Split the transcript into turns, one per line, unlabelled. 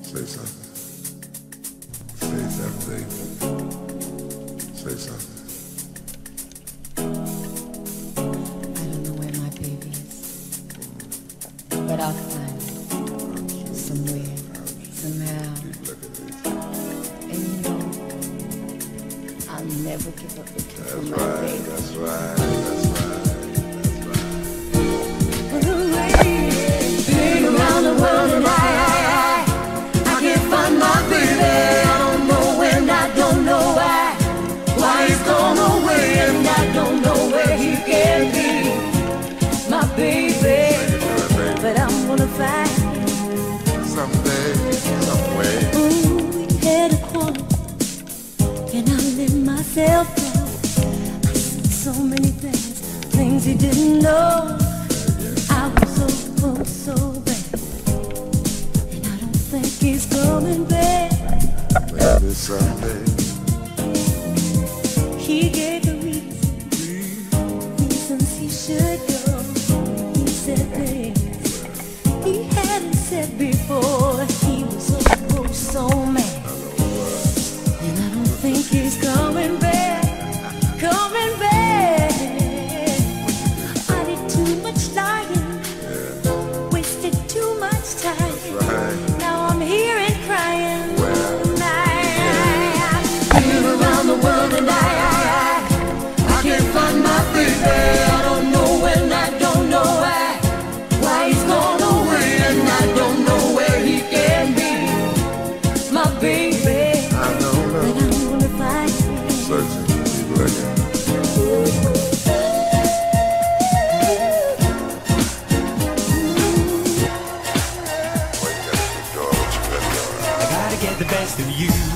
Say something. Say something. Say something.
I don't know where my baby is, but I'll find him somewhere, somehow. And you know, I'll never give up looking for my baby.
That's right. That's right.
Been around the world and I can't find my baby. I don't know when, I don't know why he's gone away, and I don't know where he can be. My baby, but I'm gonna find
Someday, some way.
ooh, we had a quarrel, and I let myself go. I said so many things he didn't know. I was so bad, and I don't think he's coming back.
Maybe someday.
He gave the reasons he should go. He said things he hadn't said before. He was so mad, and I don't think he's coming back. Coming back. I did too much lying, wasted too much time.
Right.
Now I'm here and crying. Been around the world and I can't find my baby. I don't know when, I don't know why he's gone away, and I don't know where he can be. My baby,
I know
but
love.
I'm gonna find him.
Searching, keep looking.
I gotta get the best of you.